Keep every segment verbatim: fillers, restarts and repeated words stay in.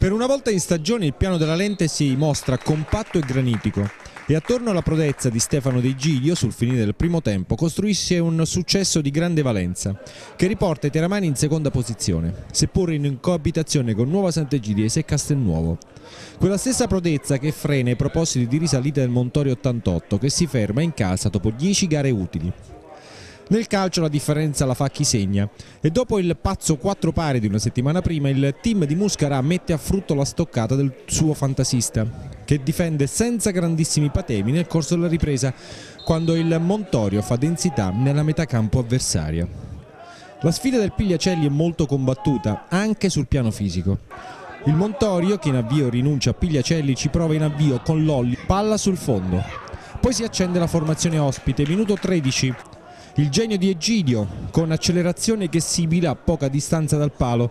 Per una volta in stagione il piano della Lente si mostra compatto e granitico e attorno alla prodezza di Stefano De Egidio sul finire del primo tempo costruisce un successo di grande valenza che riporta i teramani in seconda posizione, seppur in coabitazione con Nuova Sant'Egidiese e Castelnuovo. Quella stessa prodezza che frena i propositi di risalita del Montorio ottantotto che si ferma in casa dopo dieci gare utili. Nel calcio la differenza la fa chi segna e dopo il pazzo quattro pari di una settimana prima il team di Muscarà mette a frutto la stoccata del suo fantasista che difende senza grandissimi patemi nel corso della ripresa quando il Montorio fa densità nella metà campo avversaria. La sfida del Pigliacelli è molto combattuta anche sul piano fisico. Il Montorio che in avvio rinuncia a Pigliacelli ci prova in avvio con Lolli, palla sul fondo. Poi si accende la formazione ospite, minuto tredici. Il genio di Egidio con accelerazione che sibila a poca distanza dal palo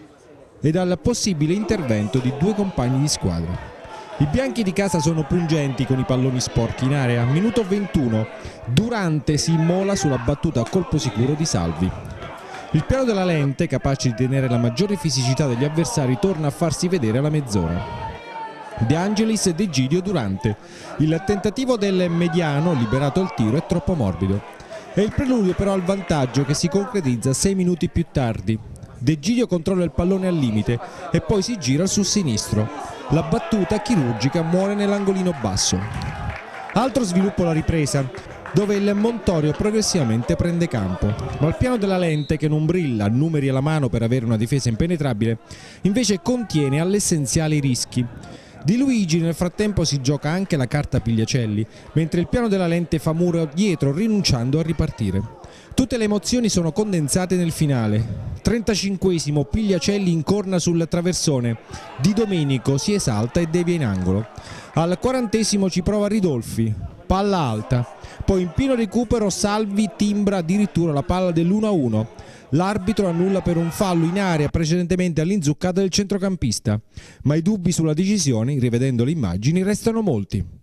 e dal possibile intervento di due compagni di squadra. I bianchi di casa sono pungenti con i palloni sporchi in area. Minuto ventuno. Durante si immola sulla battuta a colpo sicuro di Salvi. Il piano della Lente, capace di tenere la maggiore fisicità degli avversari, torna a farsi vedere alla mezz'ora. De Angelis ed Egidio Durante. Il tentativo del mediano, liberato al tiro, è troppo morbido. È il preludio però al vantaggio che si concretizza sei minuti più tardi. De Egidio controlla il pallone al limite e poi si gira sul sinistro. La battuta chirurgica muore nell'angolino basso. Altro sviluppo la ripresa, dove il Montorio progressivamente prende campo. Ma il piano della Lente, che non brilla, numeri alla mano per avere una difesa impenetrabile, invece contiene all'essenziale i rischi. Di Luigi nel frattempo si gioca anche la carta Pigliacelli, mentre il piano della Lente fa muro dietro rinunciando a ripartire. Tutte le emozioni sono condensate nel finale. trentacinquesimo, Pigliacelli incorna sul traversone. Di Domenico si esalta e devia in angolo. Al quarantesimo ci prova Ridolfi, palla alta. Poi in pieno recupero Salvi timbra addirittura la palla dell'uno a uno. L'arbitro annulla per un fallo in area precedentemente all'inzuccata del centrocampista, ma i dubbi sulla decisione, rivedendo le immagini, restano molti.